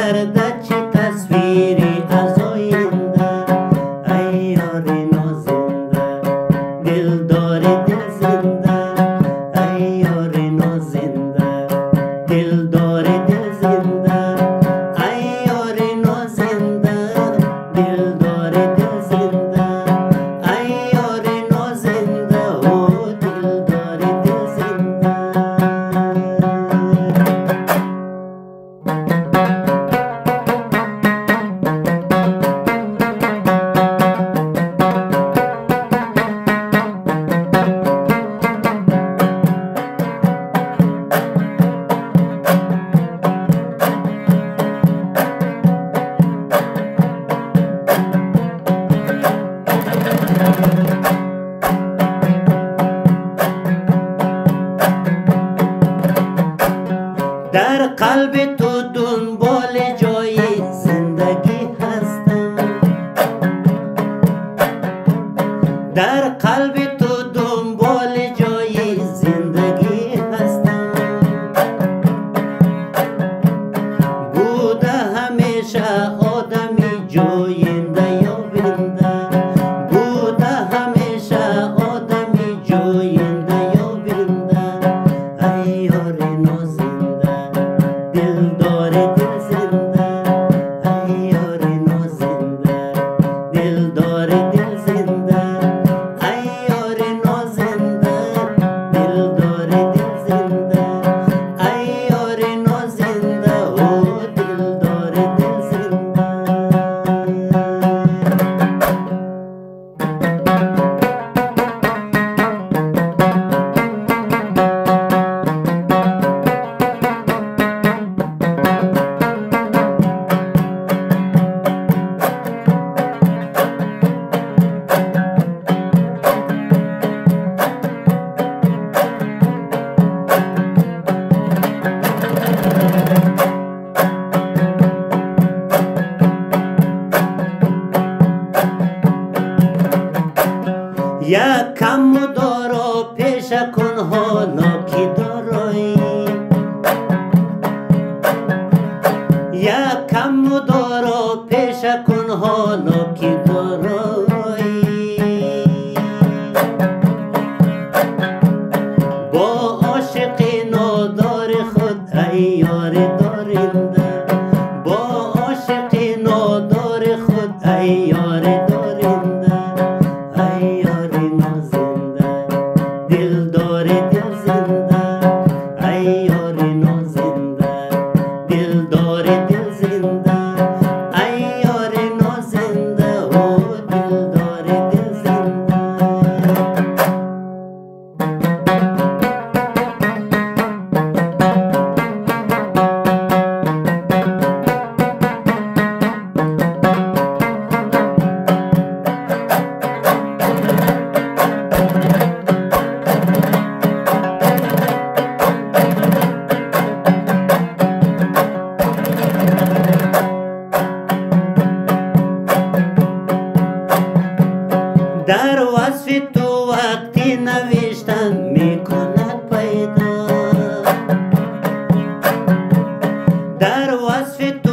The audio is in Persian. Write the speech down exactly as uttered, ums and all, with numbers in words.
گردد چه تصویری از آینده. ای یار نازنده دلدار دل زنده، ای یار نازنده دلدار دل زنده، ای یار نازنده دلدار دل زنده، ای یار نازنده او دلدار دل زنده. در قلب تو دنبال جای زندگی هستم، در قلب تو دنبال جای زندگی هستم. بوده همیشه آدمی جوینده یابنده، بوده همیشه آدمی جوینده یابنده. ای یار نازنده دلدار دل زنده، ای یار نازنده دلدار دل زنده، ای یار نازنده دلدار دل زنده، ای یار نازنده او دلدار دل زنده. یک کم دارا پیش کن حالا که دارایی، یک کم دارا پیش کن حالا که دارایی. با عاشق نادار خود ای یار دارنده، با عاشق نادار خود ای یار دارنده، ای یار نازنده دلدار دل زنده، ای یار نازنده دلدار دل زنده، ای یار نازنده او دلدار دل زنده. در وصف تو وقتی نوشتن میکند پیدا، در وصف